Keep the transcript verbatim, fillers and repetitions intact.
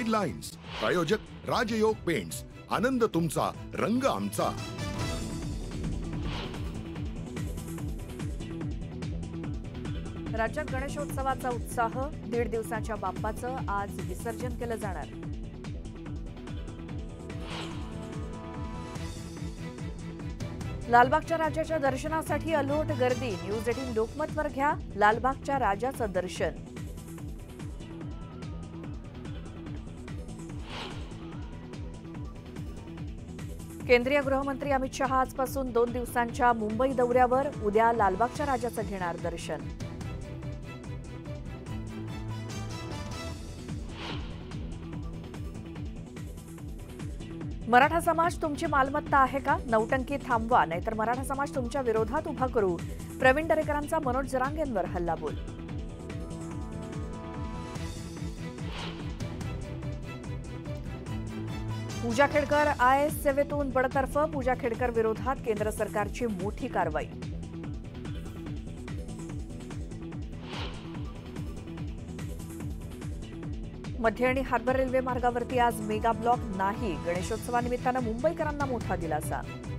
City lines. प्रायोजक राजयोग paints. आनंद तुमचा, रंग आमचा. राज्यात गणेशोत्सवाचा उत्साह. दीड दिवसाच्या बाप्पाचं आज विसर्जन केलं जाणार. लालबागच्या राजाच्या दर्शनासाठी अलोट गर्दी. न्यूज एटीन लोकमतवर घ्या लालबागच्या राजाचं दर्शन. केंद्रीय गृहमंत्री अमित शहा आजपासून दोन दिवसांच्या मुंबई दौऱ्यावर. उद्या लालबागच्या राजाचं घेणार दर्शन. मराठा समाज तुमची मालमत्ता आहे का? नौटंकी थांबवा, नाहीतर मराठा समाज तुमच्या विरोधात उभा करू. प्रवीण दरेकरांचा मनोज जरांगेंवर हल्लाबोल. पूजा खेडकर आय एस सेवेतून बडतर्फ. पूजा खेडकर विरोधात केंद्र सरकारची मोठी कारवाई. मध्य आणि हार्बर रेल्वे मार्गावरती आज मेगा ब्लॉक नाही. गणेशोत्सवानिमित्तानं मुंबईकरांना मोठा दिलासा.